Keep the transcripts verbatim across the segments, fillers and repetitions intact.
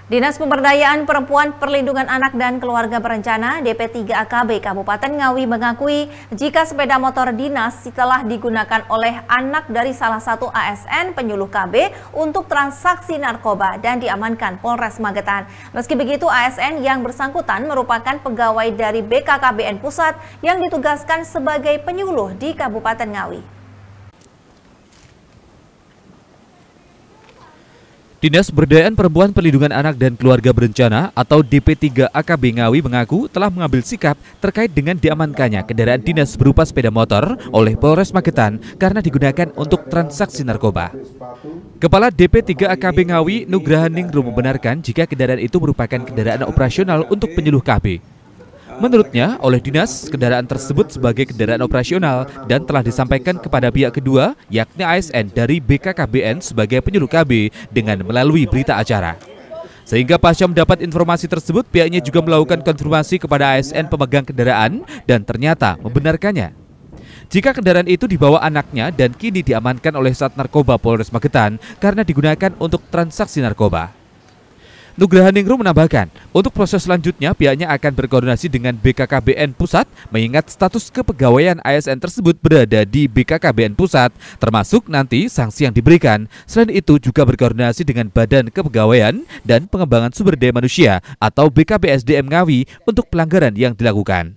Dinas Pemberdayaan Perempuan, Perlindungan Anak dan Keluarga Berencana D P tiga A K B Kabupaten Ngawi mengakui jika sepeda motor dinas telah digunakan oleh anak dari salah satu A S N penyuluh K B untuk transaksi narkoba dan diamankan Polres Magetan. Meski begitu, A S N yang bersangkutan merupakan pegawai dari B K K B N Pusat yang ditugaskan sebagai penyuluh di Kabupaten Ngawi. Dinas Pemberdayaan Perempuan, Perlindungan Anak dan Keluarga Berencana atau D P tiga A K B Ngawi mengaku telah mengambil sikap terkait dengan diamankannya kendaraan dinas berupa sepeda motor oleh Polres Magetan karena digunakan untuk transaksi narkoba. Kepala D P tiga A K B Ngawi, Nugrahaningrum, membenarkan jika kendaraan itu merupakan kendaraan operasional untuk penyuluh K B. Menurutnya, oleh dinas, kendaraan tersebut sebagai kendaraan operasional dan telah disampaikan kepada pihak kedua, yakni A S N dari B K K B N sebagai penyuluh K B dengan melalui berita acara. Sehingga pasca mendapat informasi tersebut, pihaknya juga melakukan konfirmasi kepada A S N pemegang kendaraan dan ternyata membenarkannya. Jika kendaraan itu dibawa anaknya dan kini diamankan oleh Sat Narkoba Polres Magetan karena digunakan untuk transaksi narkoba. Nugrahaningrum menambahkan, untuk proses selanjutnya pihaknya akan berkoordinasi dengan B K K B N Pusat mengingat status kepegawaian A S N tersebut berada di B K K B N Pusat, termasuk nanti sanksi yang diberikan. Selain itu juga berkoordinasi dengan Badan Kepegawaian dan Pengembangan Sumber Daya Manusia atau B K B S D M Ngawi untuk pelanggaran yang dilakukan.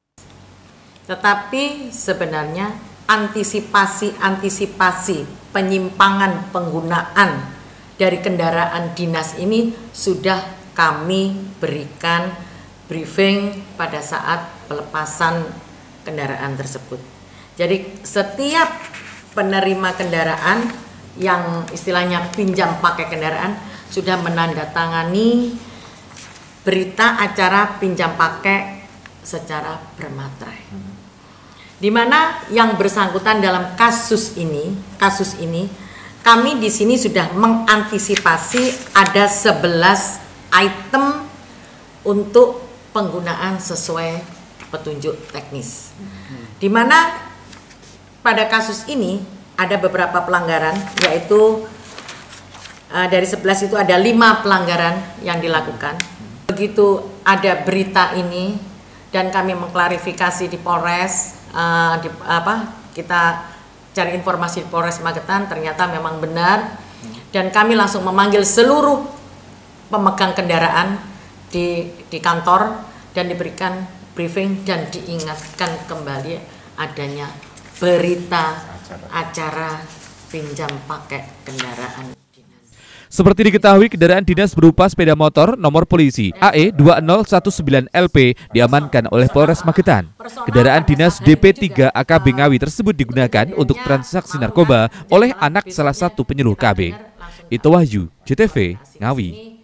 Tetapi sebenarnya antisipasi-antisipasi penyimpangan penggunaan dari kendaraan dinas ini sudah kami berikan briefing pada saat pelepasan kendaraan tersebut. Jadi setiap penerima kendaraan yang istilahnya pinjam pakai kendaraan sudah menandatangani berita acara pinjam pakai secara bermaterai. Di mana yang bersangkutan dalam kasus ini, kasus ini kami di sini sudah mengantisipasi ada sebelas item untuk penggunaan sesuai petunjuk teknis. Di mana pada kasus ini ada beberapa pelanggaran, yaitu uh, dari sebelas itu ada lima pelanggaran yang dilakukan. Begitu ada berita ini dan kami mengklarifikasi di Polres, uh, di, apa kita cari informasi di Polres Magetan, ternyata memang benar, dan kami langsung memanggil seluruh pemegang kendaraan di, di kantor dan diberikan briefing dan diingatkan kembali adanya berita acara pinjam pakai kendaraan. Seperti diketahui, kendaraan dinas berupa sepeda motor nomor polisi A E dua nol satu sembilan L P diamankan oleh Polres Magetan. Kendaraan dinas D P tiga A K B Ngawi tersebut digunakan untuk transaksi narkoba oleh anak salah satu penyuluh K B. Itu Wahyu, J T V, Ngawi.